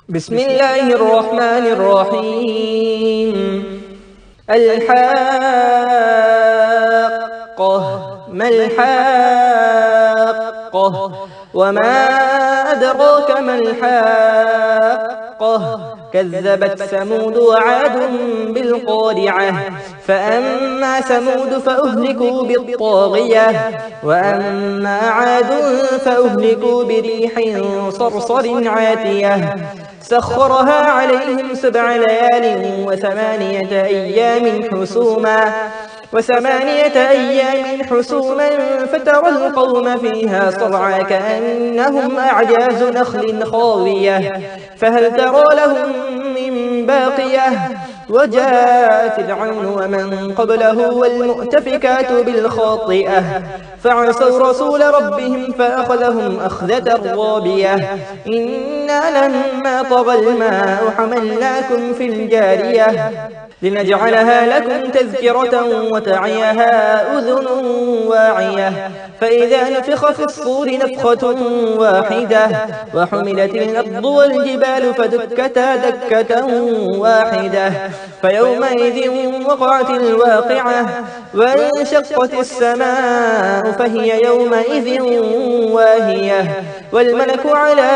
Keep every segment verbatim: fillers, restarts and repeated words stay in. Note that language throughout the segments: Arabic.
بسم الله الرحمن الرحيم. الحاقة ما الحاقة وما أدراك ما الحاقة كذبت ثمود وعاد بالقارعة فأما ثمود فأهلكوا بالطاغية وأما عاد فأهلكوا بريح صرصر عاتية سخرها عليهم سبع ليال وثمانية أيام حسوما وثمانية أيام حسوما فترى القوم فيها صرعى كأنهم أعجاز نخل خاوية فهل ترى لهم من باقية وجاء فرعون ومن قبله والمؤتفكات بالخاطئة فعصوا رسول ربهم فأخذهم أخذة رابية إنا لما طغى الماء حملناكم في الجارية لنجعلها لكم تذكرة وتعيها أذن واعية فإذا نفخ في الصور نفخة واحدة وحملت الأرض والجبال فدكتا دكة واحدة فيومئذ وقعت الواقعة وانشقت السماء فهي يومئذ واهية والملك على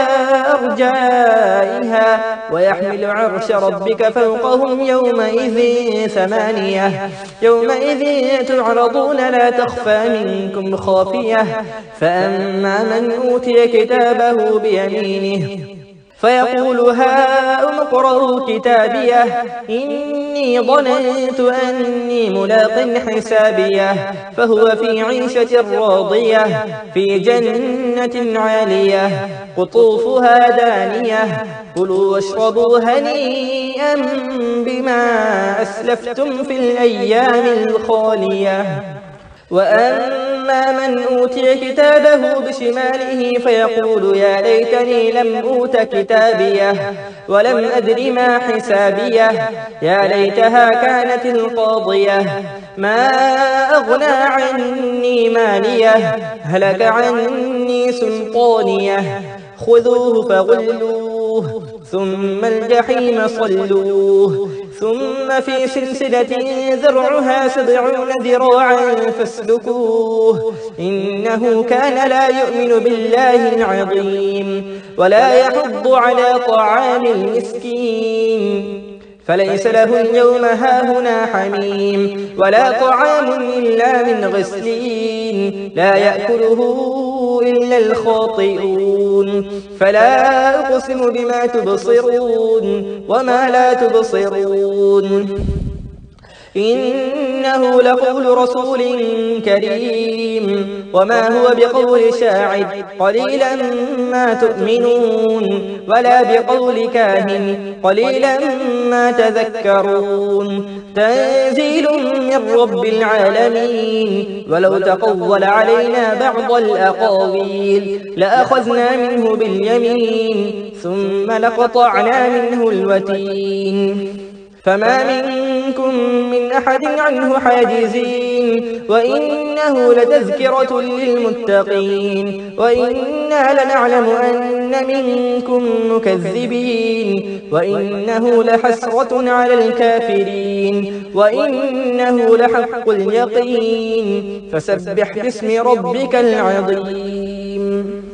أرجائها ويحمل عرش ربك فوقهم يومئذ ثمانية يومئذ تعرضون لا تخفى منكم خافية فأما من أوتي كتابه بيمينه فيقول هاؤم اقرءوا كتابيه إني ظننت أني ملاق حسابيه فهو في عيشة راضية في جنة عالية قطوفها دانية كلوا واشربوا هنيئا بما أسلفتم في الأيام الخالية وأما من أوتي كتابه بشماله فيقول يا ليتني لم أوت كتابيه ولم أدر ما حسابيه يا ليتها كانت القاضية ما أغنى عني ماليه هلك عني سلطانيه خذوه فغلوه ثم الجحيم صلوه ثم في سلسلة ذرعها سبعون ذراعا فاسلكوه إنه كان لا يؤمن بالله العظيم ولا يحض على طعام المسكين فليس له اليوم هاهنا حميم ولا طعام إلا من غسلين لا يأكله إلا الخاطئون فلا أقسم بما تبصرون وما لا تبصرون إنه لقول رسول كريم وما هو بقول شاعر قليلا ما تؤمنون ولا بقول كاهن قليلا ما تذكرون تنزيل من رب العالمين ولو تقول علينا بعض الأقاويل لأخذنا منه باليمين ثم لقطعنا منه الوتين فما منكم من أحد عنه حاجزين وإنه لتذكرة للمتقين وإنا لنعلم أن منكم مكذبين وإنه لحسرة على الكافرين وإنه لحق اليقين فسبح باسم ربك العظيم.